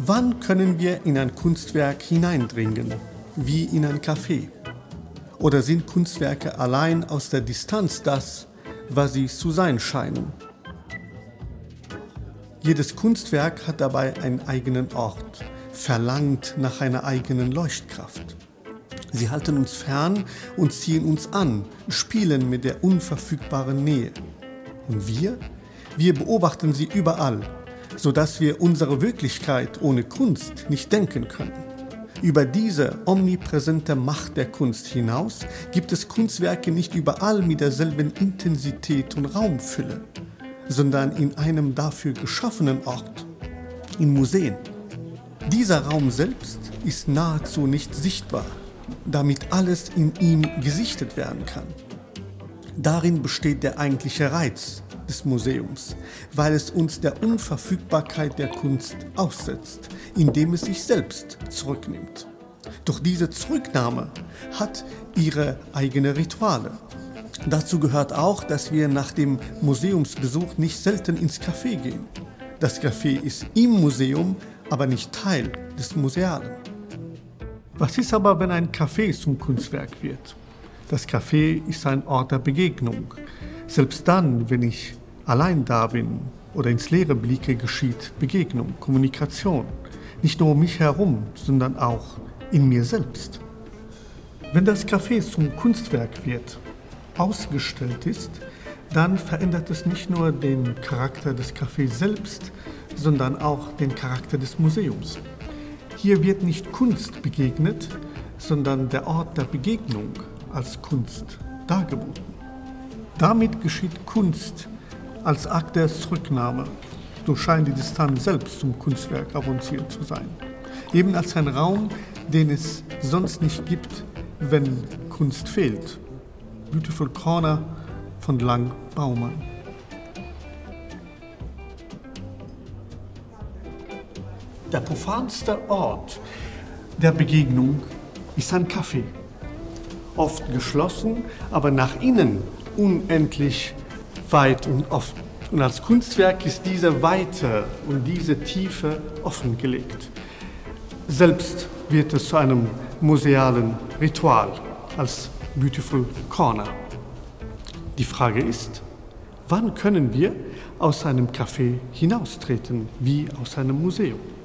Wann können wir in ein Kunstwerk hineindringen, wie in ein Café? Oder sind Kunstwerke allein aus der Distanz das, was sie zu sein scheinen? Jedes Kunstwerk hat dabei einen eigenen Ort, verlangt nach einer eigenen Leuchtkraft. Sie halten uns fern und ziehen uns an, spielen mit der unverfügbaren Nähe. Und wir beobachten sie überall, sodass wir unsere Wirklichkeit ohne Kunst nicht denken können. Über diese omnipräsente Macht der Kunst hinaus gibt es Kunstwerke nicht überall mit derselben Intensität und Raumfülle, sondern in einem dafür geschaffenen Ort, in Museen. Dieser Raum selbst ist nahezu nicht sichtbar, damit alles in ihm gesichtet werden kann. Darin besteht der eigentliche Reiz des Museums, weil es uns der Unverfügbarkeit der Kunst aussetzt, indem es sich selbst zurücknimmt. Doch diese Zurücknahme hat ihre eigenen Rituale. Dazu gehört auch, dass wir nach dem Museumsbesuch nicht selten ins Café gehen. Das Café ist im Museum, aber nicht Teil des Musealen. Was ist aber, wenn ein Café zum Kunstwerk wird? Das Café ist ein Ort der Begegnung. Selbst dann, wenn ich allein da bin oder ins Leere blicke, geschieht Begegnung, Kommunikation. Nicht nur um mich herum, sondern auch in mir selbst. Wenn das Café zum Kunstwerk wird, ausgestellt ist, dann verändert es nicht nur den Charakter des Cafés selbst, sondern auch den Charakter des Museums. Hier wird nicht Kunst begegnet, sondern der Ort der Begegnung als Kunst dargeboten. Damit geschieht Kunst als Akt der Zurücknahme. So scheint die Distanz selbst zum Kunstwerk avanciert zu sein. Eben als ein Raum, den es sonst nicht gibt, wenn Kunst fehlt. Beautiful Corner von Lang Baumann. Der profanste Ort der Begegnung ist ein Café. Oft geschlossen, aber nach innen unendlich weit und offen. Und als Kunstwerk ist diese Weite und diese Tiefe offengelegt. Selbst wird es zu einem musealen Ritual als Beautiful Corner. Die Frage ist, wann können wir aus einem Café hinaustreten, wie aus einem Museum?